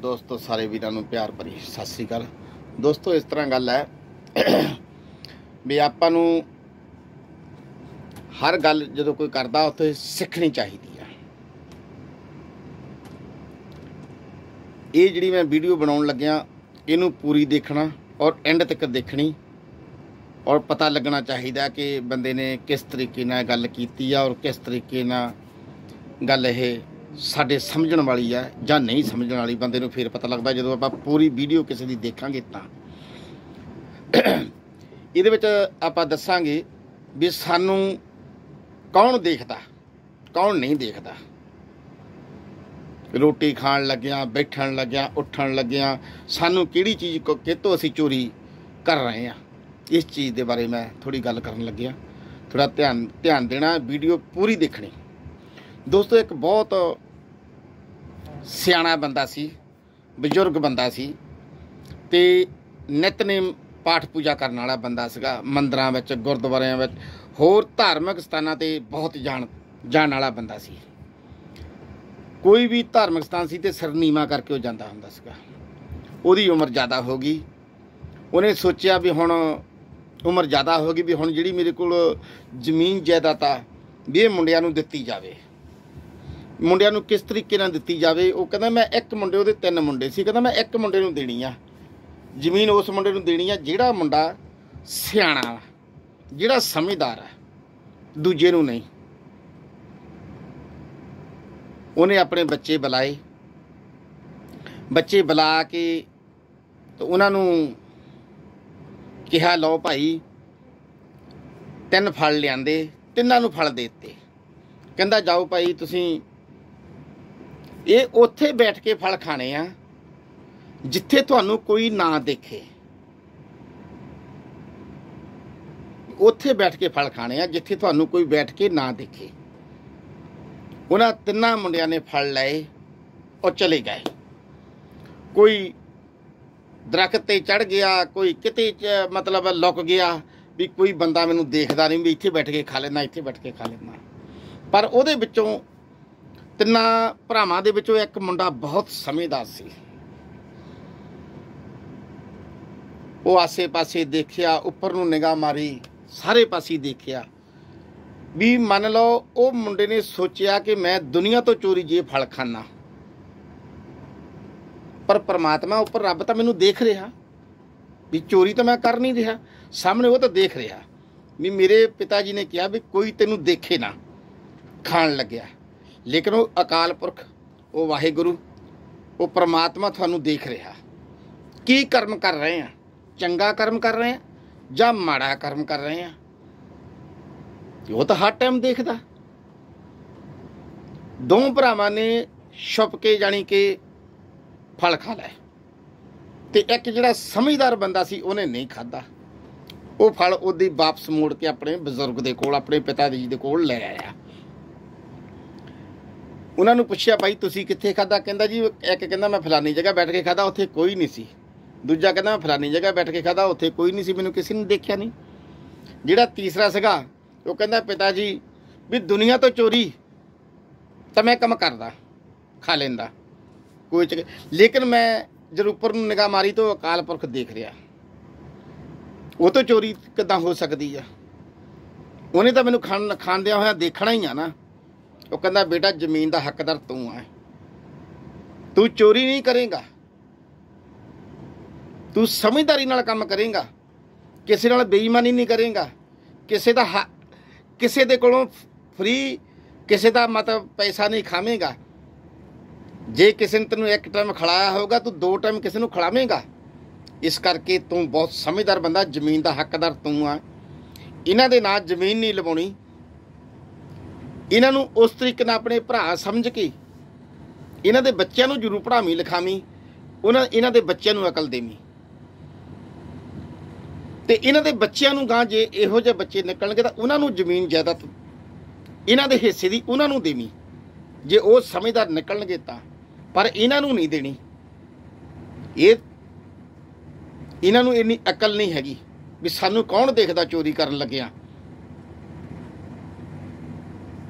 दोस्तों सारे वीरां नूं प्यार भरी सत श्री अकाल। दोस्तों इस तरह गल है भी आपां नूं हर गल जदों कोई करदा उत्थे सीखनी चाहिदी है। ये जिहड़ी मैं वीडियो बनाउण लग्या इहनूं पूरी देखना और एंड तक देखनी और पता लगना चाहिए कि बंदे ने किस तरीके नाल गल कीती है और किस तरीके नाल गल ये साडे समझण वाली है जां नहीं समझण वाली। बंदे नूं फिर पता लगदा जदों आपां पूरी वीडियो किसी दी देखांगे तां इहदे विच आपां दस्सांगे भी सानूं कौन देखदा कौन नहीं देखदा। रोटी खाण लग्या, बैठण लग्या, उठण लग्या सानूं किहड़ी चीज़ कितों असीं चोरी कर रहे हैं, इस चीज़ के बारे मैं थोड़ी गल करन लग्या। थोड़ा ध्यान देना, वीडियो पूरी देखनी। दोस्तों एक बहुत सियाणा बंदा सी, बजुर्ग बंदा सी ते नितनेम पाठ पूजा करने वाला बंदा सीगा। मंदिरां विच, गुरद्वारियां विच, होर धार्मिक स्थानां ते बहुत जाण वाला बंदा सी। कोई भी धार्मिक स्थान सी ते सिर नीवा करके वो जांदा हुंदा सीगा। उहदी उम्र ज़्यादा हो गई, उन्हें सोचा भी हुण उम्र ज़्यादा हो गई भी हुण जिहड़ी मेरे कोल जमीन जायदाद आ भी ये मुंडियां नूं दित्ती जावे। मुंडियां नूं किस तरीके नाल दित्ती जावे, वो कहंदा मैं एक मुंडे, उहदे 3 मुंडे सी, कहंदा मैं एक मुंडे नूं देनी आ जमीन, उस मुंडे नूं देनी आ जिहड़ा मुंडा सियाणा जिहड़ा समझदार है, दूजे नूं नहीं। उन्हें अपने बच्चे बुलाए, बच्चे बुला के तो उन्होंने कहा लो भाई 3 फल लियाते, तिन्हां नूं फल दे दिते। कहंदा जाओ भाई तुसीं ये उत्थे बैठ के फल खाने आ जिथे तुहानूं कोई ना देखे, उत्थे बैठ के फल खाने आ जिथे तुहानूं कोई बैठ के ना देखे। उन्हां 3 मुंडियां ने फल लाए और चले गए। कोई दरख्त ते चढ़ गया, कोई किते मतलब लुक गया भी कोई बंदा मैनूं देखदा नहीं भी इत्थे बैठ के खा लेना, इत्थे बैठ के खा लेना। पर उहदे विचों 3 भरावां दे विचों एक मुंडा बहुत समझदार सी। वो आसे पासे देखिया, उपर नूं निगाह मारी, सारे पासे देखिया भी मन लो वो मुंडे ने सोचिया कि मैं दुनिया तो चोरी जे फल खाना, पर परमात्मा उपर रब तो मैनूं देख रहा भी चोरी तो मैं कर नहीं रहा, सामने वो तो देख रहा भी मेरे पिता जी ने कहा भी कोई तेनू देखे ना खाण लग्या। लेकिन वो अकाल पुरख, वो वाहिगुरु, वो परमात्मा थानू देख रहा की कर्म कर रहे हैं, चंगा कर्म कर रहे हैं जां माड़ा कर्म कर रहे हैं, वो तो हर टाइम देखदा। 2 भरावां ने छुप के जानी के फल खा लै ते एक जिहड़ा समझदार बंदा सी उन्हें नहीं खाधा। वो फल उहदी वापस मोड़ के अपने बजुर्ग दे कोल, अपने पिता जी दे कोल ले आया। उन्होंने पुछया भाई तुसीं कित्थे खाधा? कहंदा जी एक कहंदा मैं फलानी जगह बैठ के खाधा, उत्थे कोई नहीं सी। दूजा कहंदा मैं फलानी जगह बैठ के खाधा, उत्थे कोई नहीं सी, मैनूं किसी ने देखा नहीं। जिहड़ा तीसरा सीगा वो कहंदा पिता जी भी दुनिया तो चोरी तो मैं कम करदा, खा लेंदा कोई चक्कर, लेकिन मैं जब उपर नूं निगाह मारी तो अकाल पुरख देख रहा, वो तो चोरी किदां हो सकती है, उन्हें तो मैनूं खांदिया होया देखना ही आ ना। वो कहंदा बेटा जमीन का हकदार तू है, तू चोरी नहीं करेगा, तू समझदारी नाल काम करेगा, किसी नाल बेईमानी नहीं करेगा, किसी का किसी दे कोलों फ्री किसी का मतलब पैसा नहीं खावेगा। जे किसी ने तेनों एक टाइम खिलाया होगा तो 2 टाइम किसी को खिलावेगा। इस करके तू बहुत समझदार बंदा, जमीन का हकदार तू आ। इन्हां दे नाल जमीन नहीं लवाउणी, इन्हां नूं उस तरीके नाल अपने भरा समझ के इन्हां दे बच्चों नूं जरूर पढ़ावी लिखावी, इन्हां दे बच्चों नूं अकल देवी ते इन्हां दे बच्चों नूं गां जे इहो जिहे बच्चे निकलणगे तां उन्हां नूं जमीन जायदाद इन्हां दे हिस्से दी उन्हां नूं देवी, जे वो समझदार निकलणगे तां। पर इन्हां नूं नहीं देनी, ये इन्हां नूं इन्नी अकल नहीं हैगी भी सानूं कौन देखदा चोरी करन लग्या।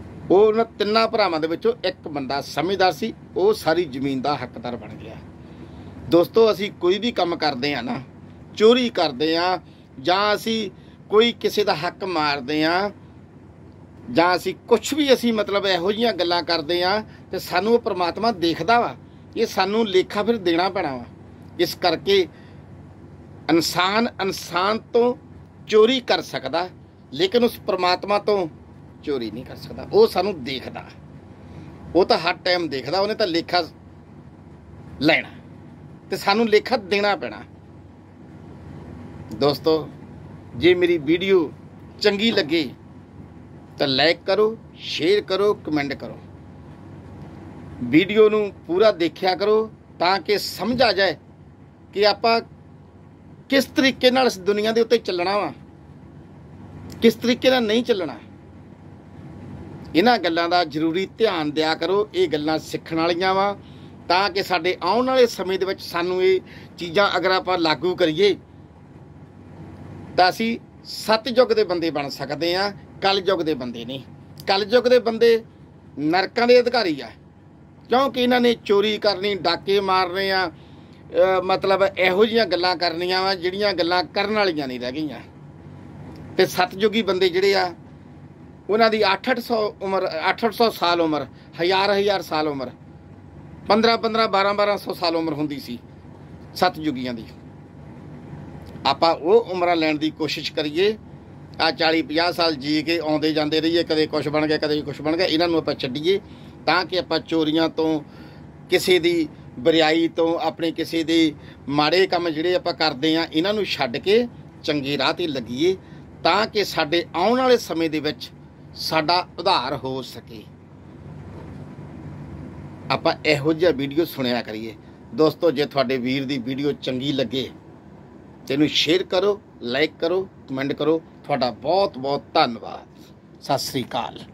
वो 3 भरावां दे विचों एक बंदा समझदार सी, वो सारी जमीन का हकदार बन गया। दोस्तों असी कोई भी काम करते हैं ना, चोरी करते हैं जां असी कोई किसी का हक मारते हैं जां असी कुछ भी असी मतलब इहो जिहियां गल्लां करते हैं तो सानू परमात्मा देखदा वा। ये सानू लेखा फिर देना पैना वा। इस करके इंसान तो चोरी कर सकदा लेकिन उस परमात्मा तो चोरी नहीं कर सकता। वो सानू देखदा, वो तो हर टाइम देखदा, उन्हें तो लेखा लेना ते सानू लेखा देना पैना। दोस्तों जे मेरी वीडियो चंगी लगे तो लाइक करो, शेयर करो, कमेंट करो, वीडियो नू पूरा देखिया करो ताकि समझ आ जाए कि आपां किस तरीके नाल इस दुनिया दे उत्ते चलना वा, किस तरीके नाल नहीं चलना। इन्हां गल्लां दा जरूरी ध्यान दिया करो। ये गल्लां सीखण वालियां वा ताकि साडे आउण वाले समय दे विच सानू ये चीज़ां अगर आपां लागू करिए तां असीं सतयुग दे बंदे बन सकदे आ, कलयुग दे बंदे नहीं। कलयुग दे बंदे नरकां दे अधिकारी आ, क्योंकि इन्हां ने चोरी करनी, डाके मारने आ, मतलब इहो जिहियां गल्लां करनियां वा जिहड़ियां गल्लां करन वालियां नहीं रह गईयां। ते सतयुगी बंदे जिहड़े आ उन्हां दी 800 उम्र, 800 साल उम्र, 1000 साल उम्र, 1500 1200 साल उम्र हुंदी सी सतयुगियां दी। आपां वो उम्रां लैण दी कोशिश करिए। आ 40-50 साल जी के आउंदे जांदे रहिए, कदे कुछ बन गया कदे कुछ बन गया। इन्हां नूं आपां छड्डीए तां कि आपां चोरियां तो, किसी दी बुराई तो, अपने किसी दे माड़े काम जिहड़े आपां करदे आ इन्हां नूं छड्ड के चंगे राह ते लगीए तां कि साडे आउण वाले समय दे विच साडा उधार हो सके। आपां इहो जिहा वीडियो सुनिया करिए। दोस्तों जे तुहाडे वीर दी वीडियो चंगी लगे ते इहनूं शेयर करो, लाइक करो, कमेंट करो। तुहाडा बहुत बहुत धन्नवाद। सत श्री अकाल।